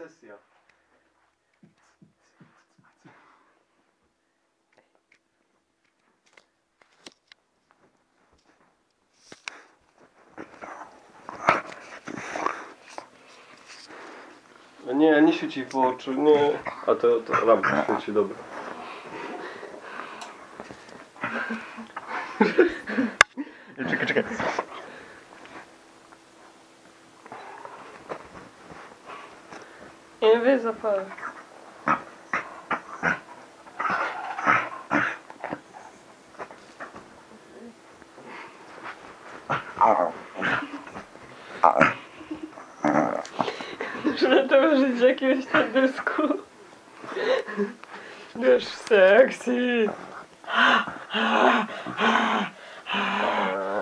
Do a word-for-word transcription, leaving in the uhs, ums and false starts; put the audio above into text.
sesja. Nie, nie świeci po oczu, nie. A to, to lampka świeci, dobra. Czekaj, czekaj. Nie wie zapal. Muszę to użyć jakiegoś teledysku. Wiesz, sexy.